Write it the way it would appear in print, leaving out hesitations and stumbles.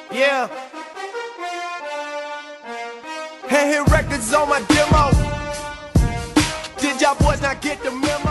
Yeah. Hand hit records on my demo. Did y'all boys not get the memo?